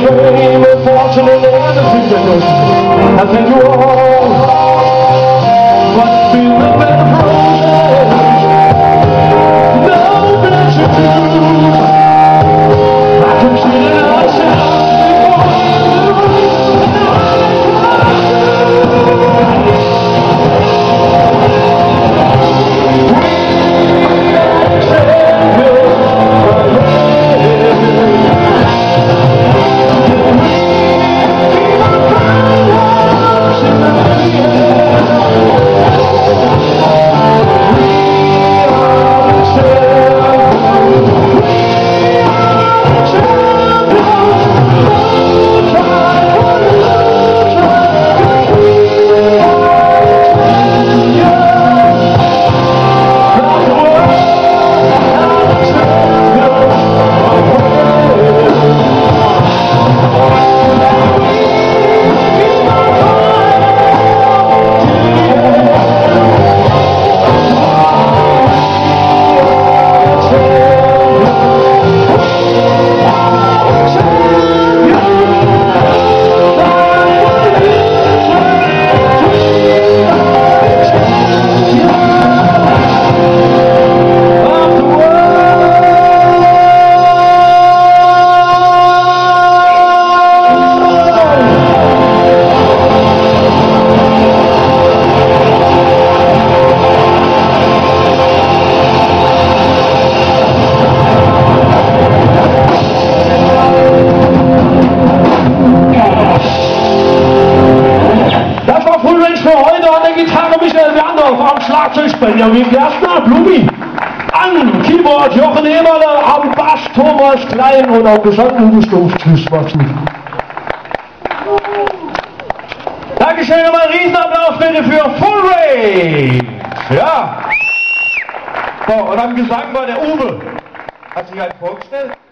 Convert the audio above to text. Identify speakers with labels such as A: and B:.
A: fame and fortune and everything that goes with it. I thank you all. What's been the bed of roses? No pleasure to I consider ourselves für heute an der Gitarre Michael Werndorf, am Schlagzeug Benjamin Gerstner, Blumi, an Keyboard Jochen Eberle, am Bass Thomas Klein und am Gesang Uwe Stumpf. Tschüss, macht's gut. Dankeschön, nochmal einen Riesenapplaus bitte für Full Range. Ja. So, und am Gesang war der Uwe. Hat sich halt vorgestellt.